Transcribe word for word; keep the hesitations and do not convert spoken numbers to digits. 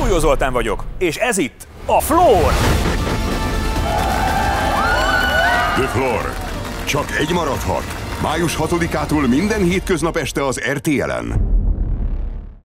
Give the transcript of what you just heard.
Súlyó Zoltán vagyok, és ez itt a Floor! The Floor. Csak egy maradhat. május hatodikától minden hétköznap este az er té el-en.